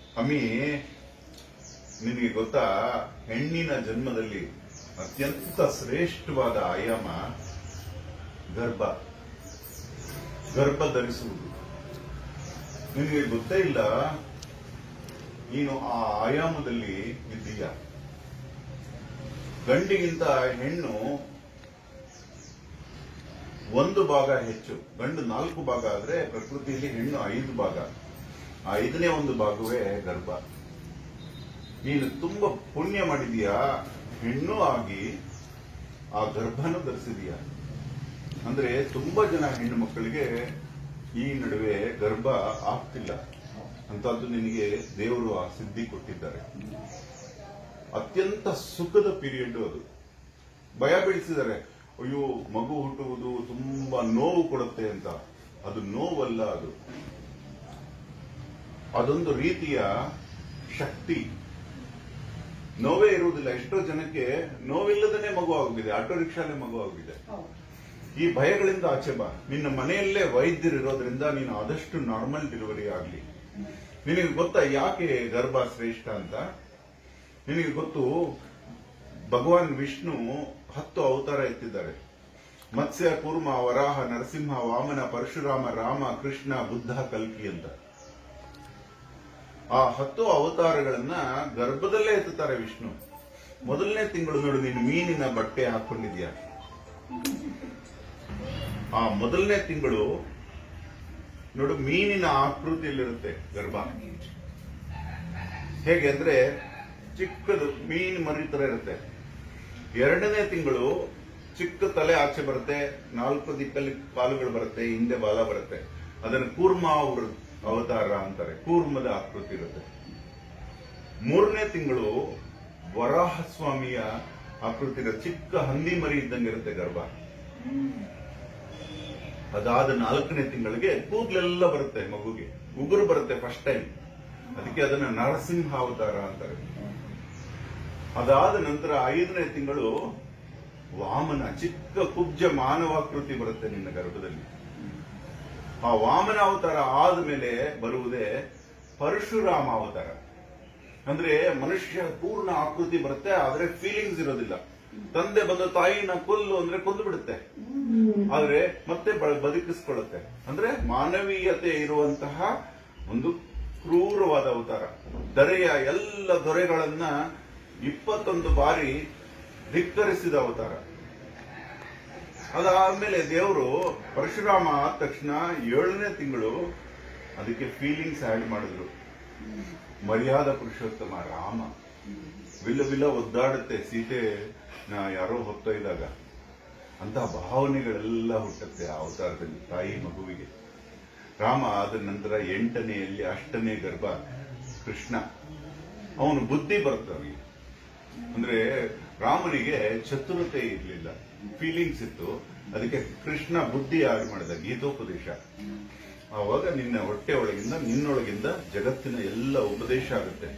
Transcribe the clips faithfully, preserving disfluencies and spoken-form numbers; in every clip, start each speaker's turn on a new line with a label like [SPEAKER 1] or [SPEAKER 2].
[SPEAKER 1] ಅಮ್ಮಿ, ನಿನಗೆ ಗೊತ್ತಾ, ಹೆಣ್ಣಿನ ಜನ್ಮದಲ್ಲಿ ಅತ್ಯಂತ ಶ್ರೇಷ್ಠವಾದ ಆಯಾಮ ಗರ್ಭ ಗರ್ಭ ಧರಿಸುವುದು. ನಿನಗೆ ಗೊತ್ತೇ ಇಲ್ಲ, ನೀನು ಆ ಆಯಾಮದಲ್ಲಿ ಇದ್ದೀಯ. ಗಂಡಿಗಿಂತ ಹೆಣ್ಣು ಒಂದು ಭಾಗ ಹೆಚ್ಚು. ಗಂಡು ನಾಲ್ಕು ಭಾಗ ಆದ್ರೆ ಪ್ರಕೃತಿಯಲ್ಲಿ ಹೆಣ್ಣು ಐದು ಭಾಗ. ಆ ಐದನೇ ಒಂದು ಭಾಗವೇ ಗರ್ಭ. ನೀನು ತುಂಬಾ ಪುಣ್ಯ ಮಾಡಿದೀಯಾ, ಹೆಣ್ಣು ಆಗಿ ಆ ಗರ್ಭನೂ ಧರಿಸಿದೀಯ. ಅಂದ್ರೆ ತುಂಬಾ ಜನ ಹೆಣ್ಣು ಮಕ್ಕಳಿಗೆ ಈ ನಡುವೆ ಗರ್ಭ ಆಗ್ತಿಲ್ಲ. ಅಂತದ್ದು ನಿನಗೆ ದೇವರು ಆ ಸಿದ್ಧಿ ಕೊಟ್ಟಿದ್ದಾರೆ. ಅತ್ಯಂತ ಸುಖದ ಪೀರಿಯಡ್ ಅದು. ಭಯ ಬೀಳಿಸಿದ್ದಾರೆ, ಅಯ್ಯೋ ಮಗು ಹುಟ್ಟುವುದು ತುಂಬಾ ನೋವು ಕೊಡುತ್ತೆ ಅಂತ. ಅದು ನೋವಲ್ಲ, ಅದು ಅದೊಂದು ರೀತಿಯ ಶಕ್ತಿ. ನೋವೇ ಇರುವುದಿಲ್ಲ. ಎಷ್ಟೋ ಜನಕ್ಕೆ ನೋವಿಲ್ಲದನೇ ಮಗು ಆಗೋಗಿದೆ, ಆಟೋ ರಿಕ್ಷಾಲೇ ಮಗು ಆಗೋಗಿದೆ. ಈ ಭಯಗಳಿಂದ ಆಚೆ ಬಾ. ನಿನ್ನ ಮನೆಯಲ್ಲೇ ವೈದ್ಯರಿರೋದ್ರಿಂದ ನೀನು ಆದಷ್ಟು ನಾರ್ಮಲ್ ಡೆಲಿವರಿ ಆಗಲಿ. ನಿನಗೆ ಗೊತ್ತಾ ಯಾಕೆ ಗರ್ಭ ಶ್ರೇಷ್ಠ ಅಂತ? ನಿನಗೆ ಗೊತ್ತು, ಭಗವಾನ್ ವಿಷ್ಣು ಹತ್ತು ಅವತಾರ ಎತ್ತಿದ್ದಾರೆ. ಮತ್ಸ್ಯ, ಕೂರ್ಮ, ವರಾಹ, ನರಸಿಂಹ, ವಾಮನ, ಪರಶುರಾಮ, ರಾಮ, ಕೃಷ್ಣ, ಬುದ್ಧ, ಕಲ್ಕಿ ಅಂತ. ಆ ಹತ್ತು ಅವತಾರಗಳನ್ನ ಗರ್ಭದಲ್ಲೇ ಎತ್ತುತ್ತಾರೆ ವಿಷ್ಣು. ಮೊದಲನೇ ತಿಂಗಳು ನೋಡು, ನೀನು ಮೀನಿನ ಬಟ್ಟೆ ಹಾಕೊಂಡಿದ್ಯಾ? ಆ ಮೊದಲನೇ ತಿಂಗಳು ನೋಡು, ಮೀನಿನ ಆಕೃತಿಯಲ್ಲಿರುತ್ತೆ ಗರ್ಭ. ಹೇಗೆ ಅಂದ್ರೆ ಚಿಕ್ಕದು ಮೀನು ಮರಿ ತರ ಇರುತ್ತೆ. ಎರಡನೇ ತಿಂಗಳು ಚಿಕ್ಕ ತಲೆ ಆಚೆ ಬರುತ್ತೆ, ನಾಲ್ಕು ದಿಕ್ಕಲ್ಲಿ ಕಾಲುಗಳು ಬರುತ್ತೆ, ಹಿಂದೆ ಬಾಲ ಬರುತ್ತೆ. ಅದನ್ನು ಕೂರ್ಮ ಅವತಾರ ಅಂತಾರೆ. ಕೂರ್ಮದ ಆಕೃತಿ ಇರುತ್ತೆ. ಮೂರನೇ ತಿಂಗಳು ವರಾಹ ಸ್ವಾಮಿಯ ಆಕೃತಿ ಇರುತ್ತೆ. ಚಿಕ್ಕ ಹಂದಿ ಮರಿ ಇದ್ದಂಗೆ ಇರುತ್ತೆ ಗರ್ಭ. ಅದಾದ ನಾಲ್ಕನೇ ತಿಂಗಳಿಗೆ ಕೂದಲೆಲ್ಲ ಬರುತ್ತೆ, ಮಗುಗೆ ಉಗುರು ಬರುತ್ತೆ ಫಸ್ಟ್ ಟೈಮ್. ಅದಕ್ಕೆ ಅದನ್ನ ನರಸಿಂಹ ಅವತಾರ ಅಂತಾರೆ. ಅದಾದ ನಂತರ ಐದನೇ ತಿಂಗಳು ವಾಮನ, ಚಿಕ್ಕ ಕುಬ್ಜ ಮಾನವಾಕೃತಿ ಬರುತ್ತೆ ನಿನ್ನ ಗರ್ಭದಲ್ಲಿ. ಆ ವಾಮನ ಅವತಾರ ಆದ್ಮೇಲೆ ಬರುವುದೇ ಪರಶುರಾಮ ಅವತಾರ. ಅಂದ್ರೆ ಮನುಷ್ಯ ಪೂರ್ಣ ಆಕೃತಿ ಬರುತ್ತೆ, ಆದ್ರೆ ಫೀಲಿಂಗ್ಸ್ ಇರೋದಿಲ್ಲ. ತಂದೆ ಬಂದ ತಾಯಿನ ಕೊಲ್ಲು ಅಂದ್ರೆ ಕೊಂದು ಬಿಡುತ್ತೆ, ಆದ್ರೆ ಮತ್ತೆ ಬದುಕಿಸ್ಕೊಳ್ಳುತ್ತೆ. ಅಂದ್ರೆ ಮಾನವೀಯತೆ ಇರುವಂತಹ ಒಂದು ಕ್ರೂರವಾದ ಅವತಾರ. ದೊರೆಯ ಎಲ್ಲ ದೊರೆಗಳನ್ನ ಇಪ್ಪತ್ತೊಂದು ಬಾರಿ ಧಿಕ್ಕರಿಸಿದ ಅವತಾರ. ಅದಾದ್ಮೇಲೆ ದೇವರು ಪರಶುರಾಮ ಆದ ತಕ್ಷಣ ಏಳನೇ ತಿಂಗಳು ಅದಕ್ಕೆ ಫೀಲಿಂಗ್ಸ್ ಆಡ್ ಮಾಡಿದ್ರು. ಮರ್ಯಾದಾ ಪುರುಷೋತ್ತಮ ರಾಮ. ವಿಲ್ಲ ವಿಲ್ಲ ಒದ್ದಾಡುತ್ತೆ ಸೀತೆ ಯಾರೋ ಹೊತ್ತ ಇದ್ದಾಗ. ಅಂತ ಭಾವನೆಗಳೆಲ್ಲ ಹುಟ್ಟುತ್ತೆ ಆ ಅವತಾರದಲ್ಲಿ ತಾಯಿ ಮಗುವಿಗೆ. ರಾಮ ಆದ ನಂತರ ಎಂಟನೆಯಲ್ಲಿ ಅಷ್ಟನೇ ಗರ್ಭ ಕೃಷ್ಣ. ಅವನು ಬುದ್ಧಿ ಬರ್ತವೆ. ಅಂದ್ರೆ ರಾಮನಿಗೆ ಚತುರತೆ ಇರಲಿಲ್ಲ, ಫೀಲಿಂಗ್ಸ್ ಇತ್ತು. ಅದಕ್ಕೆ ಕೃಷ್ಣ ಬುದ್ಧಿ ಆಡ್ ಮಾಡಿದ ಗೀತೋಪದೇಶ. ಆವಾಗ ನಿನ್ನ ಹೊಟ್ಟೆ ಒಳಗಿಂದ ನಿನ್ನೊಳಗಿಂದ ಜಗತ್ತಿನ ಎಲ್ಲ ಉಪದೇಶ ಆಗುತ್ತೆ,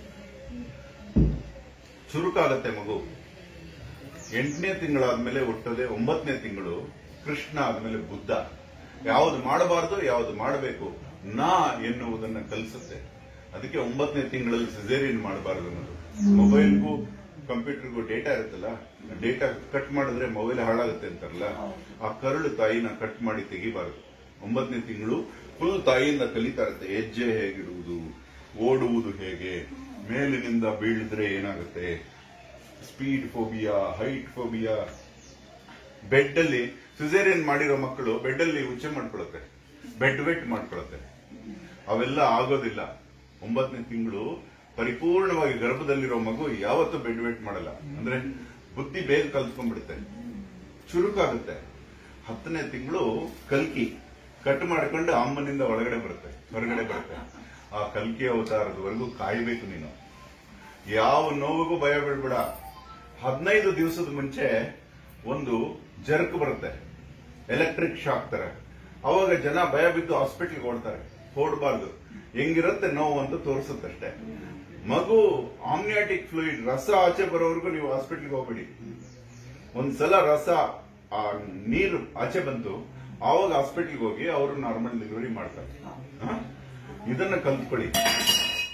[SPEAKER 1] ಚುರುಕಾಗತ್ತೆ ಮಗು. ಎಂಟನೇ ತಿಂಗಳಾದ್ಮೇಲೆ ಹುಟ್ಟದೆ ಒಂಬತ್ತನೇ ತಿಂಗಳು ಕೃಷ್ಣ ಆದ್ಮೇಲೆ ಬುದ್ಧ. ಯಾವುದು ಮಾಡಬಾರದು, ಯಾವುದು ಮಾಡಬೇಕು ನಾ ಎನ್ನುವುದನ್ನ ಕಲಿಸುತ್ತೆ. ಅದಕ್ಕೆ ಒಂಬತ್ತನೇ ತಿಂಗಳಲ್ಲಿ ಸಿಸೇರಿಯನ್ ಮಾಡಬಾರದು ಅನ್ನೋದು. ಮೊಬೈಲ್ಗೂ ಕಂಪ್ಯೂಟರ್ಗೂ ಡೇಟಾ ಇರುತ್ತಲ್ಲ, ಡೇಟಾ ಕಟ್ ಮಾಡಿದ್ರೆ ಮೊಬೈಲ್ ಹಾಳಾಗುತ್ತೆ ಅಂತಾರಲ್ಲ, ಆ ಕರಳು ತಾಯಿನ ಕಟ್ ಮಾಡಿ ತೆಗಿಬಾರದು. ಒಂಬತ್ತನೇ ತಿಂಗಳು ಫುಲ್ ತಾಯಿಯಿಂದ ಕಲಿತಾ ಇರುತ್ತೆ. ಹೆಜ್ಜೆ ಹೇಗಿಡುವುದು, ಓಡುವುದು ಹೇಗೆ, ಮೇಲಿನಿಂದ ಬೀಳಿದ್ರೆ ಏನಾಗುತ್ತೆ, speed phobia, height phobia. Bed ಅಲ್ಲಿ ಸಿಸೇರಿಯನ್ ಮಾಡಿರೋ ಮಕ್ಕಳು ಬೆಡ್ ಅಲ್ಲಿ ಉಚ್ಚೆ ಮಾಡ್ಕೊಳುತ್ತೆ, ಬೆಡ್ ವೆಟ್ ಮಾಡ್ಕೊಳುತ್ತೆ. ಅವೆಲ್ಲ ಆಗೋದಿಲ್ಲ. ಒಂಬತ್ತನೇ ತಿಂಗಳು ಪರಿಪೂರ್ಣವಾಗಿ ಗರ್ಭದಲ್ಲಿರೋ ಮಗು ಯಾವತ್ತೂ ಬೆಡ್ ವೆಟ್ ಮಾಡಲ್ಲ. ಅಂದ್ರೆ ಬುದ್ಧಿ ಬೇಗ ಕಲ್ತ್ಕೊಂಡ್ಬಿಡುತ್ತೆ, ಚುರುಕಾಗುತ್ತೆ. ಹತ್ತನೇ ತಿಂಗಳು ಕಲ್ಕಿ ಕಟ್ ಮಾಡ್ಕೊಂಡು ಅಮ್ಮನಿಂದ ಒಳಗಡೆ ಬರುತ್ತೆ, ಹೊರಗಡೆ ಬರುತ್ತೆ. ಆ ಕಲ್ಕಿ ಅವತಾರದವರೆಗೂ ಕಾಯ್ಬೇಕು ನೀನು. ಯಾವ ನೋವಿಗೂ ಭಯ ಬೀಳ್ಬೇಡ. ಹದಿನೈದು ದಿವಸದ ಮುಂಚೆ ಒಂದು ಜರ್ಕ್ ಬರುತ್ತೆ, ಎಲೆಕ್ಟ್ರಿಕ್ ಶಾಕ್ ತರ. ಅವಾಗ ಜನ ಭಯ ಬಿದ್ದು ಹಾಸ್ಪಿಟಲ್ಗೆ ಓಡ್ತಾರೆ. ಓಡಬಾರ್ದು, ಹೆಂಗಿರುತ್ತೆ ನೋವು ಅಂತ ತೋರಿಸುತ್ತಷ್ಟೇ. ಮಗು ಆಮ್ನಿಯಾಟಿಕ್ ಫ್ಲೂಯಿಡ್ ರಸ ಆಚೆ ಬರೋವರೆಗೂ ನೀವು ಹಾಸ್ಪಿಟಲ್ಗೆ ಹೋಗ್ಬೇಡಿ. ಒಂದ್ಸಲ ರಸ ಆ ನೀರು ಆಚೆ ಬಂತು, ಆವಾಗ ಹಾಸ್ಪಿಟಲ್ಗೆ ಹೋಗಿ ಅವರು ನಾರ್ಮಲ್ ಡೆಲಿವರಿ ಮಾಡ್ತಾರೆ. ಇದನ್ನ ಕಲ್ತ್ಕೊಳ್ಳಿ.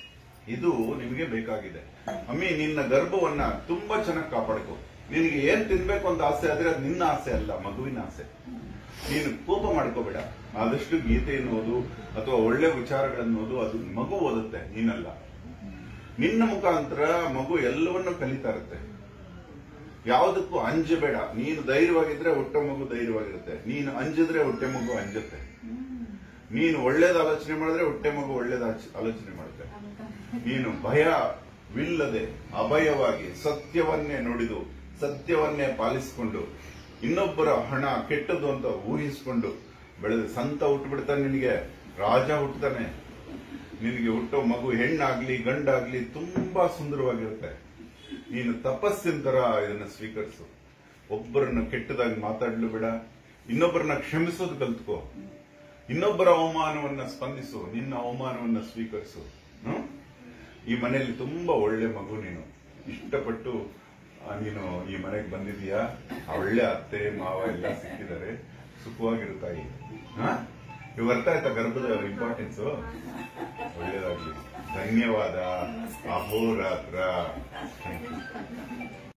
[SPEAKER 1] ಇದು ನಿಮಗೆ ಬೇಕಾಗಿದೆ. ಅಮ್ಮಿ, ನಿನ್ನ ಗರ್ಭವನ್ನ ತುಂಬಾ ಚೆನ್ನಾಗಿ ಕಾಪಾಡ್ಕೋ. ನಿನಗೆ ಏನ್ ತಿನ್ಬೇಕು ಅಂತ ಆಸೆ ಆದ್ರೆ ಅದು ನಿನ್ನ ಆಸೆ ಅಲ್ಲ, ಮಗುವಿನ ಆಸೆ. ನೀನು ಕೋಪ ಮಾಡ್ಕೋಬೇಡ. ಆದಷ್ಟು ಗೀತೆಯನ್ನು ಓದು ಅಥವಾ ಒಳ್ಳೆ ವಿಚಾರಗಳನ್ನು ಓದು, ಅದು ಮಗು ಓದುತ್ತೆ, ನೀನಲ್ಲ. ನಿನ್ನ ಮುಖಾಂತರ ಮಗು ಎಲ್ಲವನ್ನೂ ಕಲಿತಾ ಇರುತ್ತೆ. ಯಾವುದಕ್ಕೂ ಅಂಜಬೇಡ. ನೀನು ಧೈರ್ಯವಾಗಿದ್ರೆ ಹೊಟ್ಟೆ ಮಗು ಧೈರ್ಯವಾಗಿರುತ್ತೆ. ನೀನು ಅಂಜಿದ್ರೆ ಹೊಟ್ಟೆ ಮಗು ಅಂಜುತ್ತೆ. ನೀನು ಒಳ್ಳೇದು ಆಲೋಚನೆ ಮಾಡಿದ್ರೆ ಹೊಟ್ಟೆ ಮಗು ಒಳ್ಳೇದ ಆಲೋಚನೆ ಮಾಡುತ್ತೆ. ನೀನು ಭಯವಿಲ್ಲದೆ ಅಭಯವಾಗಿ ಸತ್ಯವನ್ನೇ ನುಡಿದು ಸತ್ಯವನ್ನೇ ಪಾಲಿಸಿಕೊಂಡು ಇನ್ನೊಬ್ಬರ ಹಣ ಕೆಟ್ಟದ್ದು ಅಂತ ಊಹಿಸಿಕೊಂಡು ಬೆಳೆದ ಸಂತ ಹುಟ್ಟುಬಿಡ್ತಾನೆ. ನಿನಗೆ ರಾಜ ಹುಟ್ಟುತ್ತಾನೆ. ನಿನಗೆ ಹುಟ್ಟೋ ಮಗು ಹೆಣ್ಣಾಗ್ಲಿ ಗಂಡಾಗ್ಲಿ ತುಂಬಾ ಸುಂದರವಾಗಿರುತ್ತೆ. ನೀನು ತಪಸ್ಸಿನ ತರ ಇದನ್ನ ಸ್ವೀಕರಿಸು. ಒಬ್ಬರನ್ನ ಕೆಟ್ಟದಾಗಿ ಮಾತಾಡ್ಲು ಬೇಡ. ಇನ್ನೊಬ್ಬರನ್ನ ಕ್ಷಮಿಸೋದು ಕಲ್ತ್ಕೋ. ಇನ್ನೊಬ್ಬರ ಅವಮಾನವನ್ನ ಸ್ಪಂದಿಸು. ನಿನ್ನ ಅವಮಾನವನ್ನ ಸ್ವೀಕರಿಸು. ಹ್ಮ್ ಈ ಮನೆಯಲ್ಲಿ ತುಂಬಾ ಒಳ್ಳೆ ಮಗು. ನೀನು ಇಷ್ಟಪಟ್ಟು ನೀನು ಈ ಮನೆಗೆ ಬಂದಿದೀಯಾ. ಒಳ್ಳೆ ಅತ್ತೆ ಮಾವ ಎಲ್ಲ ಸಿಕ್ಕಿದ್ದಾರೆ. ಸುಖವಾಗಿರುತ್ತಾಯಿ. ಹಾ ಇವ್ ಅರ್ಥ ಆಯ್ತಾ ಗರ್ಭದ ಇಂಪಾರ್ಟೆನ್ಸ್? ಒಳ್ಳೇದಾಗ್ಲಿ. ಧನ್ಯವಾದ. ಅಹೋರಾತ್ರ.